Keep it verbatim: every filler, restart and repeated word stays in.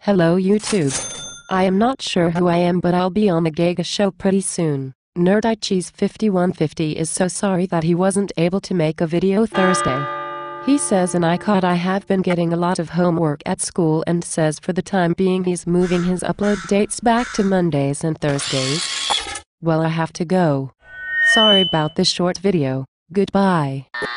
Hello YouTube. I am not sure who I am, but I'll be on the Gaga show pretty soon. Nerdicheese fifty-one fifty is so sorry that he wasn't able to make a video Thursday. He says, and I caught I have been getting a lot of homework at school, and says for the time being he's moving his upload dates back to Mondays and Thursdays. Well, I have to go. Sorry about this short video. Goodbye.